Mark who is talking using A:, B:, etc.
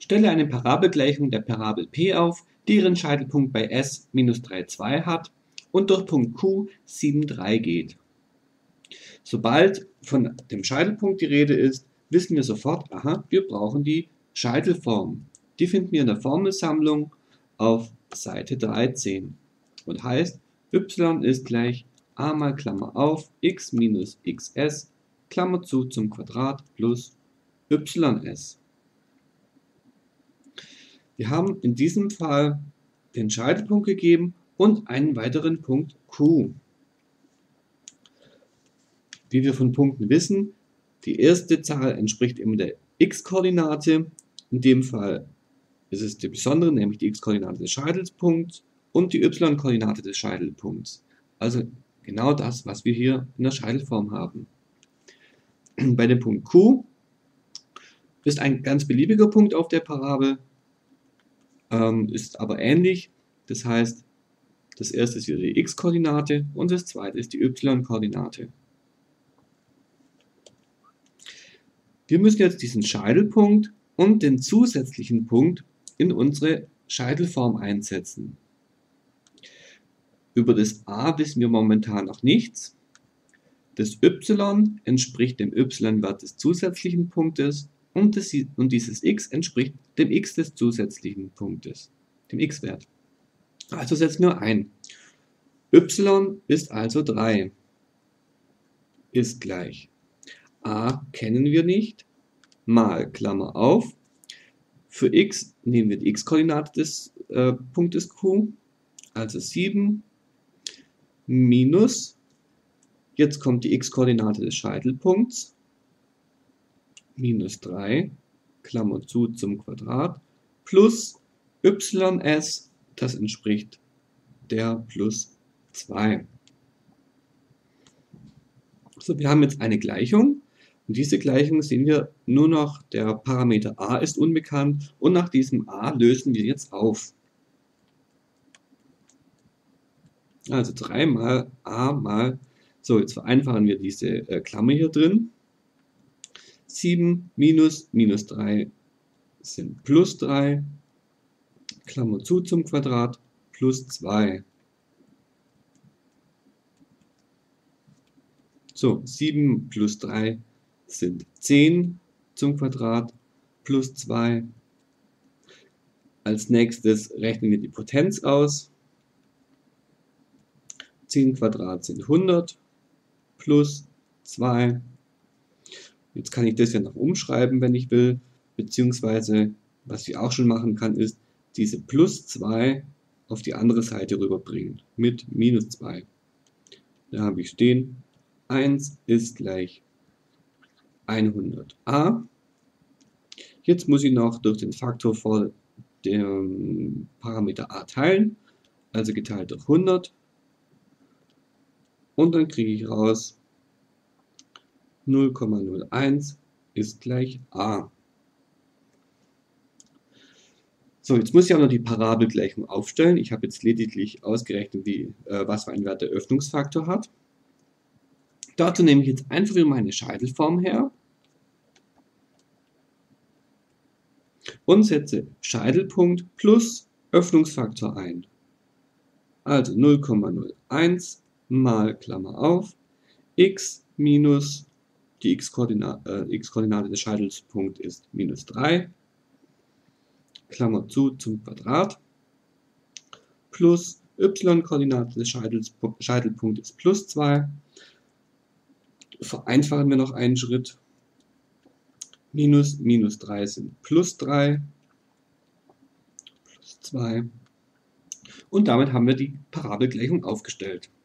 A: Stelle eine Parabelgleichung der Parabel P auf, die ihren Scheitelpunkt bei S -3,2 hat und durch Punkt Q 7,3 geht. Sobald von dem Scheitelpunkt die Rede ist, wissen wir sofort, aha, wir brauchen die Scheitelform. Die finden wir in der Formelsammlung auf Seite 13 und heißt, y ist gleich a mal Klammer auf x minus xs Klammer zu zum Quadrat plus ys. Wir haben in diesem Fall den Scheitelpunkt gegeben und einen weiteren Punkt Q. Wie wir von Punkten wissen, die erste Zahl entspricht immer der x-Koordinate. In dem Fall ist es die besondere, nämlich die x-Koordinate des Scheitelpunkts und die y-Koordinate des Scheitelpunkts. Also genau das, was wir hier in der Scheitelform haben. Bei dem Punkt Q ist ein ganz beliebiger Punkt auf der Parabel, ist aber ähnlich. Das heißt, das erste ist wieder die x-Koordinate und das zweite ist die y-Koordinate. Wir müssen jetzt diesen Scheitelpunkt und den zusätzlichen Punkt in unsere Scheitelform einsetzen. Über das a wissen wir momentan noch nichts. Das y entspricht dem y-Wert des zusätzlichen Punktes und dieses x entspricht dem x des zusätzlichen Punktes, dem x-Wert. Also setzen wir ein. Y ist also 3, ist gleich a kennen wir nicht, mal Klammer auf. Für x nehmen wir die x-Koordinate des Punktes Q, also 7, minus, jetzt kommt die x-Koordinate des Scheitelpunkts, minus 3, Klammer zu zum Quadrat, plus ys, das entspricht der plus 2. So, wir haben jetzt eine Gleichung. Und diese Gleichung sehen wir nur noch, der Parameter a ist unbekannt und nach diesem a lösen wir jetzt auf. Also 3 mal a mal, so jetzt vereinfachen wir diese Klammer hier drin. 7 minus minus 3 sind plus 3, Klammer zu zum Quadrat, plus 2. So, 7 plus 3 sind 10 zum Quadrat plus 2. Als nächstes rechnen wir die Potenz aus. 10 Quadrat sind 100 plus 2. Jetzt kann ich das ja noch umschreiben, wenn ich will, beziehungsweise was ich auch schon machen kann, ist diese plus 2 auf die andere Seite rüberbringen mit minus 2. Da habe ich stehen, 1 ist gleich 100a. Jetzt muss ich noch durch den Faktor vor dem Parameter a teilen, also geteilt durch 100. Und dann kriege ich raus 0,01 ist gleich a. So, jetzt muss ich auch noch die Parabelgleichung aufstellen. Ich habe jetzt lediglich ausgerechnet, was für einen Wert der Öffnungsfaktor hat. Dazu nehme ich jetzt einfach wieder meine Scheitelform her und setze Scheitelpunkt plus Öffnungsfaktor ein. Also 0,01 mal Klammer auf x minus die x-Koordinate des Scheitelpunkts ist minus 3, Klammer zu zum Quadrat, plus y-Koordinate des Scheitelpunkts ist plus 2. Vereinfachen wir noch einen Schritt. Minus 3 sind plus 3, plus 2. Und damit haben wir die Parabelgleichung aufgestellt.